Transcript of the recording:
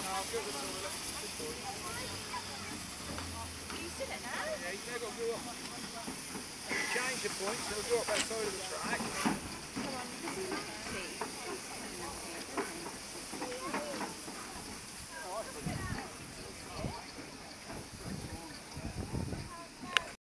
I'll go to the toilet. You seen it now? Yeah, you've got to go up. Change the point, so go up that side of the track. Come on, because he likes it.